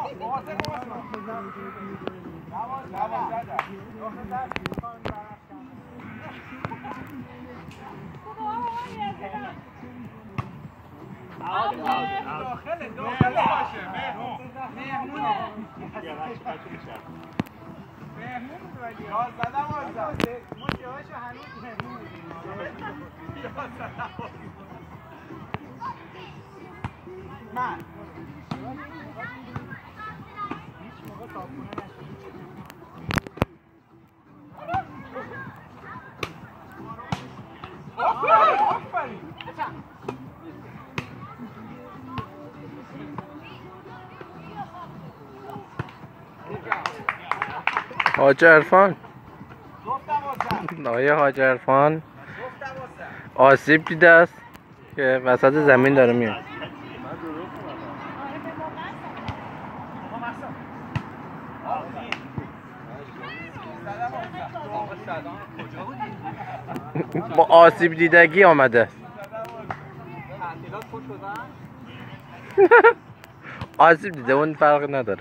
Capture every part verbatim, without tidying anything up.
داخل داخل باشه مهمون مهمون ولی یازده دوازده ما جاهاشو هنوز مهمون من هیچ موقع تاپونه نشد آفرین آفرین حاج عرفان آقای حاج عرفان آسیب دیده است که وسط زمین داره میاد. با آسیب دیدگی آمده. آسیب دیده اون فرق نداره.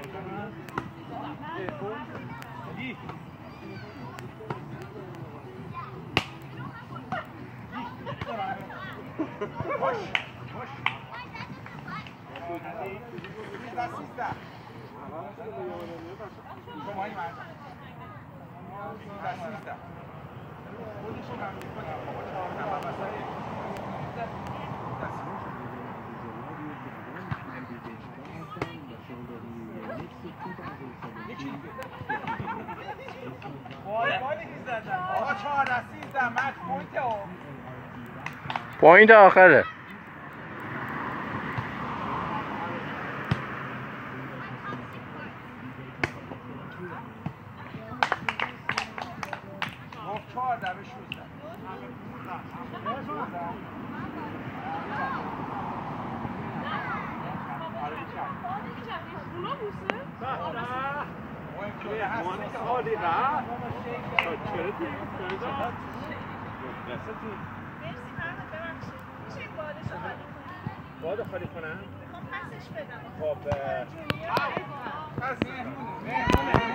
پوینت آخره. باید خالی کنم؟ میخوام پسش بدم. خب پس مهمونه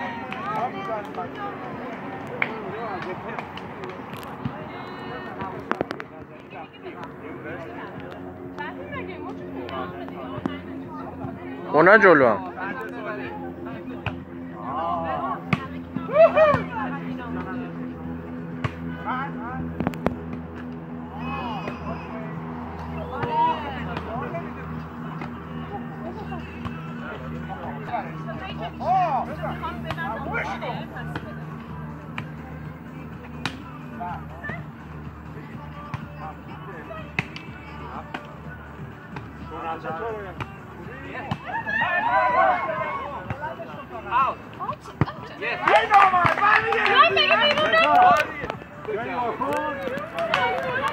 مهمونه اونا جلو هم Out. Yes. Hey, no, man.